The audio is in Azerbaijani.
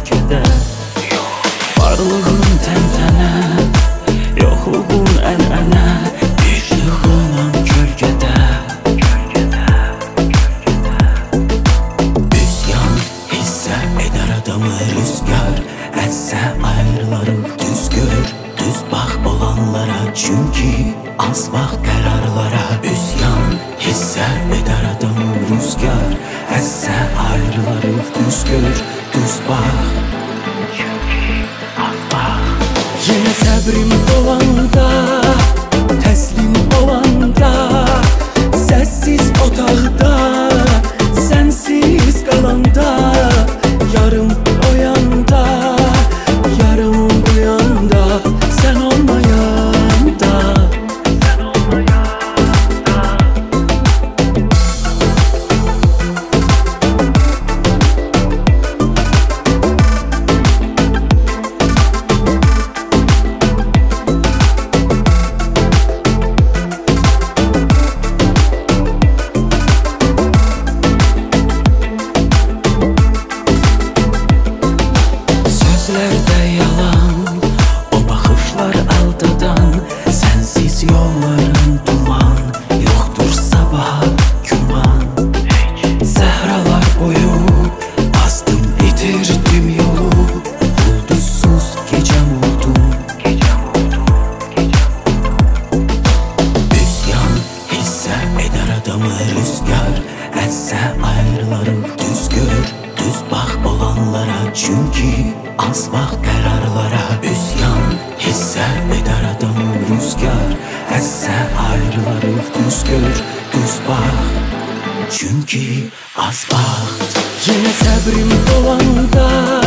bəlkə də. Varlığın təntənə, yoxluğun ənənə, işığınam kölgədə. Üsyan hissə edər adamı rüzgar, əssə ayrılarıq düz gör, düz bax olanlara, çünki az vaxt qərarlara. Üsyan hissə edər adamı rüzgar, əssə ayrılarıq düz gör, düz bax. Yenə səbrim olanda, təslim olanda, səssiz otaqda, sənsiz qalanda, yarım oyanda, yarım uyanda, sən olmayanda. Sözlərdə yalan, o baxışlar aldadan, sənsiz yolların duman, yoxdur sabah güman. Səhralar boyu azdım, itirdim yolu, ulduzsuz gecəm oldum. Üsyan hissə edər adamı rüzgar, əssə ayrılarıq düz gör, düz bax olanlara, çünki az vaxt qərarlara. Üsyan hissə edər adamı rüzgar, əssə ayrılarıq düz gör, düz bax, çünki az vaxt. Yenə səbrim olanda,